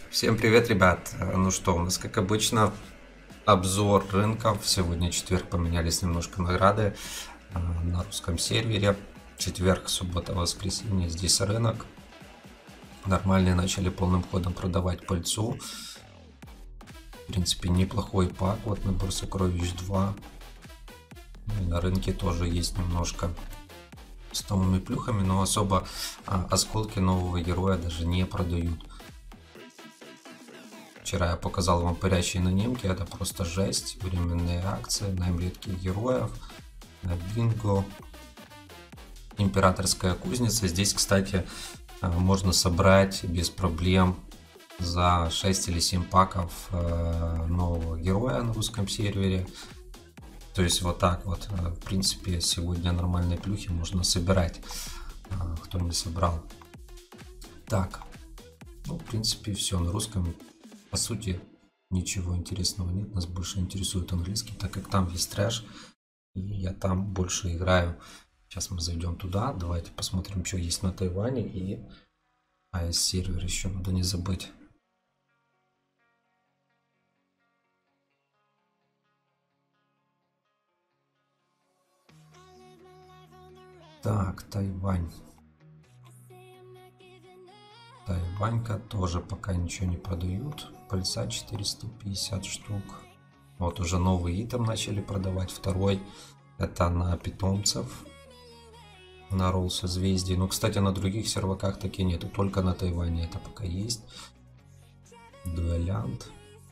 Всем привет, ребят! Ну что, у нас, как обычно, обзор рынков. Сегодня четверг, поменялись немножко награды на русском сервере. Четверг, суббота, воскресенье, здесь рынок. Нормальные начали полным ходом продавать пыльцу. В принципе, неплохой пак. Вот набор сокровищ 2. Ну, и на рынке тоже есть немножко с новыми плюхами, но особо осколки нового героя даже не продают. Вчера я показал вам парящие на немке, это просто жесть. Временные акции, найм редких героев, бинго, императорская кузница. Здесь, кстати, можно собрать без проблем за 6 или 7 паков нового героя на русском сервере. То есть вот так вот, в принципе, сегодня нормальные плюхи можно собирать, кто не собрал. Так, ну, в принципе, все на русском. По сути, ничего интересного нет, нас больше интересует английский, так как там есть трэш, и я там больше играю. Сейчас мы зайдем туда, давайте посмотрим, что есть на Тайване, и AES сервер еще надо не забыть. Так, Тайвань. Тайванька тоже пока ничего не продают. Пыльца 450 штук. Вот уже новый итем начали продавать. Второй это на питомцев. На ролл созвездий. Ну, кстати, на других серваках таки нету. Только на Тайване это пока есть. Дуэлянт.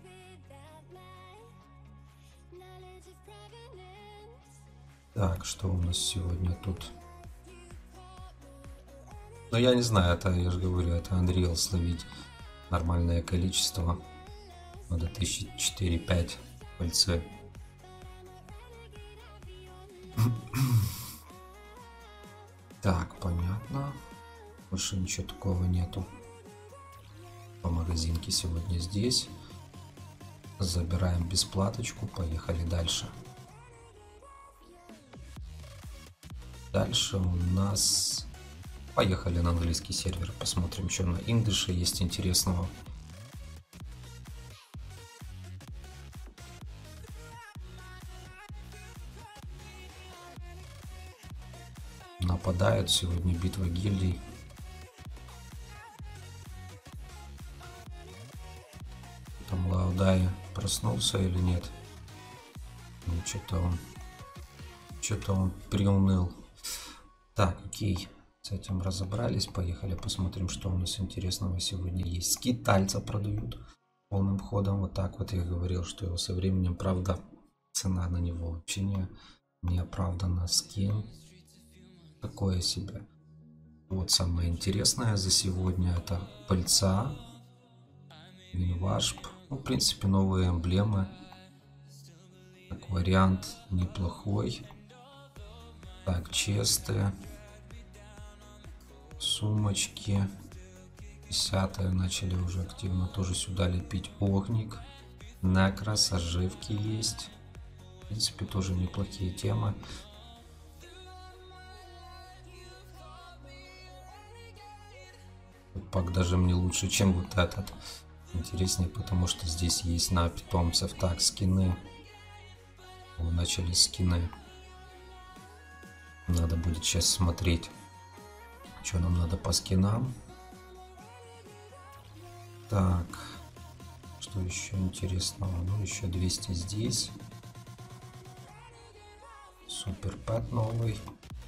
Так, что у нас сегодня тут? Ну, я не знаю, это, я же говорю, это Unreal словить нормальное количество. Надо 1004-5 пыльцы. Так, понятно. Больше ничего такого нету. По магазинке сегодня здесь. Забираем бесплаточку. Поехали дальше. Дальше у нас... Поехали на английский сервер. Посмотрим, что на English есть интересного. Нападают. Сегодня битва гильдий. Там Лаудай проснулся или нет? Ну, что-то он приуныл. Так, окей. С этим разобрались. Поехали посмотрим, что у нас интересного сегодня есть. Скитальца продают полным ходом. Вот так вот я говорил, что его со временем, правда, цена на него вообще не оправдана. Скин такое себе. Вот самое интересное за сегодня это пыльца, винвашп. Ну, в принципе, новые эмблемы. Так, вариант неплохой. Так, честы. Сумочки. 10-е начали уже активно тоже сюда лепить. Огник. Некрас, оживки есть. В принципе, тоже неплохие темы. Пак даже мне лучше, чем вот этот. Интереснее, потому что здесь есть на питомцев. Так, скины. Начали скины. Надо будет сейчас смотреть, что нам надо по скинам. Так, что еще интересного? Ну, еще 200 здесь. Супер пэт новый.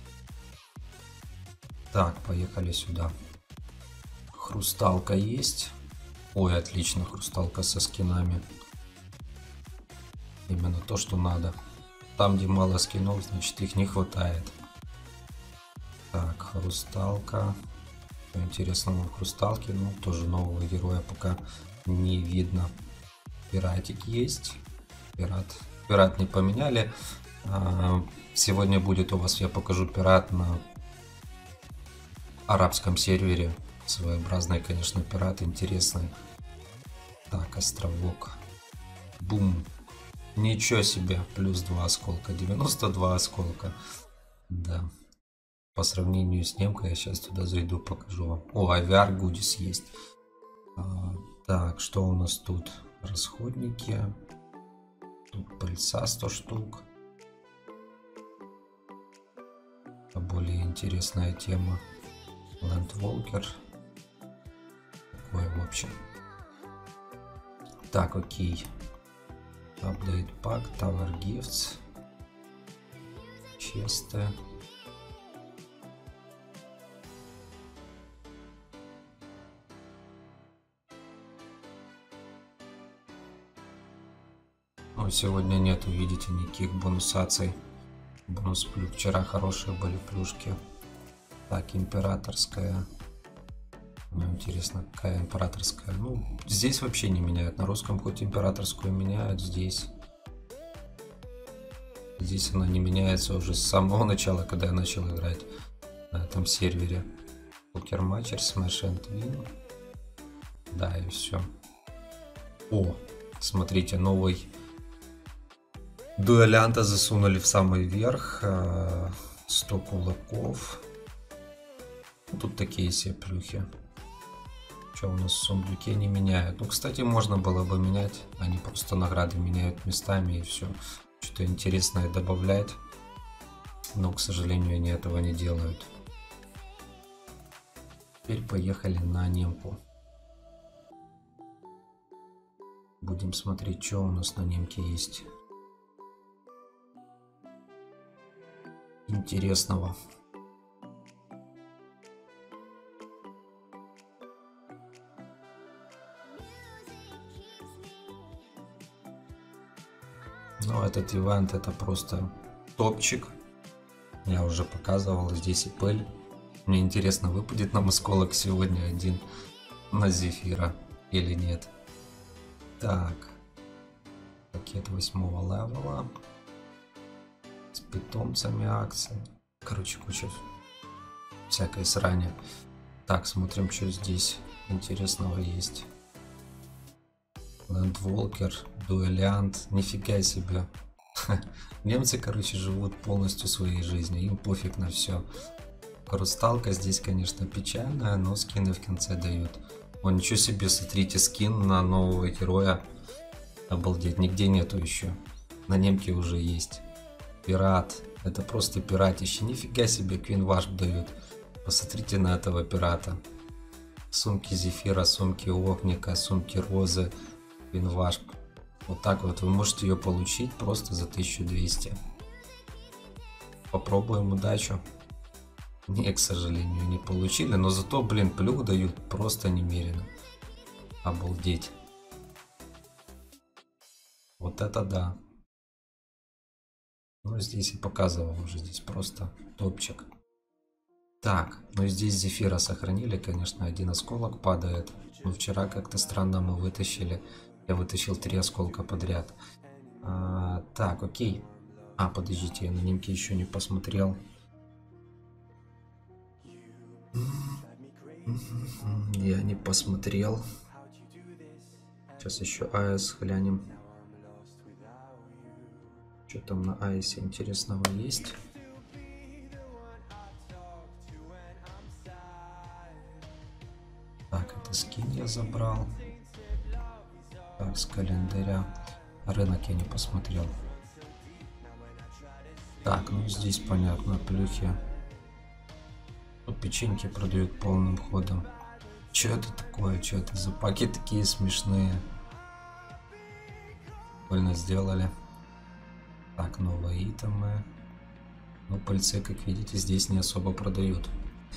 Так, поехали сюда. Хрусталка есть. Ой, отлично, хрусталка со скинами. Именно то, что надо. Там, где мало скинов, значит их не хватает. Так, хрусталка. Что интересного в хрусталке? Ну, тоже нового героя пока не видно. Пиратик есть. Пират не поменяли. Сегодня будет у вас, я покажу пират на арабском сервере. Своеобразный, конечно, пират, интересный. Так, островок. Бум. Ничего себе. Плюс 2 осколка. 92 осколка. Да. По сравнению с немкой, я сейчас туда зайду, покажу вам. О, авиар Гудис есть. Так, что у нас тут? Расходники. Тут пыльца 100 штук. Это более интересная тема. Landwalker. Такое в общем. Так, окей. Update Pack, Tower Gifts. Честы. Но сегодня нету, видите, никаких бонусаций. Бонус плюс. Вчера хорошие были плюшки. Так, императорская. Мне интересно, какая императорская. Ну, здесь вообще не меняют. На русском хоть императорскую меняют, здесь она не меняется уже с самого начала, когда я начал играть на этом сервере. Покер матчер, Smash and Win. Да, и все. О, смотрите, новый дуэлянта засунули в самый верх. 100 кулаков. Тут такие себе плюхи. Что у нас в сундуке не меняют? Ну, кстати, можно было бы менять. Они просто награды меняют местами и все. Что-то интересное добавлять. Но, к сожалению, они этого не делают. Теперь поехали на немку. Будем смотреть, что у нас на немке есть интересного. Ну, этот ивент это просто топчик. Я уже показывал, здесь и пыль. Мне интересно, выпадет нам осколок сегодня один на Зефира или нет. Так. Пакет 8-го левела. С питомцами акции. Короче, куча всякой срани. Так, смотрим, что здесь интересного есть. Landwalker, дуэлянт, нифига себе. Немцы, короче, живут полностью своей жизнью, им пофиг на все. Хрусталка здесь, конечно, печальная, но скины в конце дают. О, ничего себе, смотрите, скин на нового героя. Обалдеть, нигде нету еще. На немке уже есть. Пират, это просто пиратище. Нифига себе, Квин Вашп дают. Посмотрите на этого пирата. Сумки Зефира, сумки Огника, сумки Розы. Винвашп. Вот так вот вы можете ее получить просто за 1200. Попробуем удачу. Не, к сожалению, не получили, но зато, блин, плюх дают просто немерено. Обалдеть. Вот это да. Ну, здесь и показывал уже, здесь просто топчик. Так, ну здесь Зефира сохранили, конечно, один осколок падает. Но вчера как-то странно мы вытащили. Я вытащил 3 осколка подряд. Так, окей. Подождите, я на немке еще не посмотрел. Я не посмотрел. Сейчас еще АС глянем. Что там на АСе интересного есть? Так, это скин я забрал. Так, с календаря. Рынок я не посмотрел. Так, ну здесь понятно, плюхи. Тут печеньки продают полным ходом. Что это такое? Что это за паки такие смешные? Больно сделали. Так, новые итемы. Ну, пыльцы, как видите, здесь не особо продают.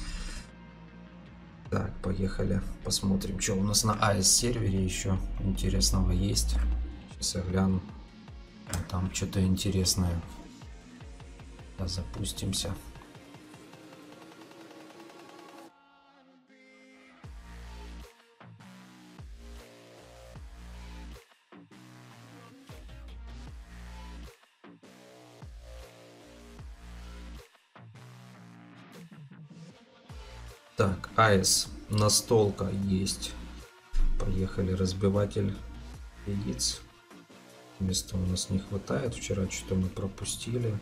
Так, поехали. Посмотрим, что у нас на АС сервере еще интересного есть. Сейчас я гляну. Там что-то интересное. Да, запустимся. Так, АС, настолка есть. Поехали, разбиватель яиц. Места у нас не хватает. Вчера что-то мы пропустили.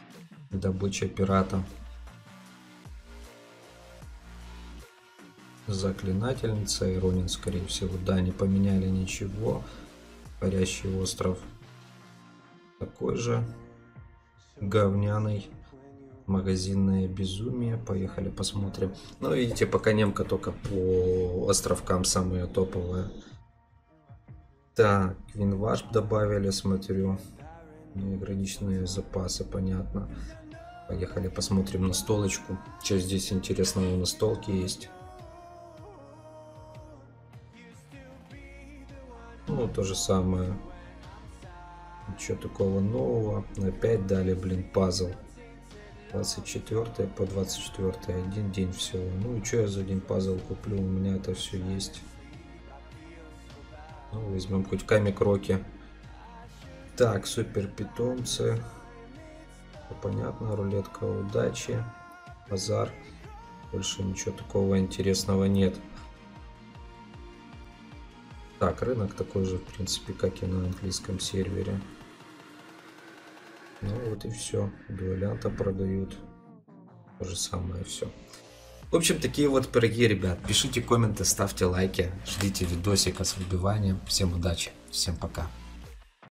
Добыча пирата. Заклинательница, Иронин, скорее всего. Да, не поменяли ничего. Парящий остров такой же. Говняный. Магазинное безумие. Поехали посмотрим. Ну, видите, пока немка только по островкам самая топовая. Так, Винваш добавили, смотрю. Неограниченные запасы, понятно. Поехали посмотрим настолочку. Что здесь интересного на столке есть. Ну, то же самое. Ничего такого нового. Опять дали, блин, пазл. 24 по 24 один день всего. Ну и что я за один пазл куплю? У меня это все есть. Ну, возьмем хоть камик-роки. Так, супер питомцы. Понятно, рулетка удачи. Базар. Больше ничего такого интересного нет. Так, рынок такой же, в принципе, как и на английском сервере. Ну вот и все. Дуэлянта продают. То же самое все. В общем, такие вот пироги, ребят. Пишите комменты, ставьте лайки. Ждите видосика с выбиванием. Всем удачи. Всем пока.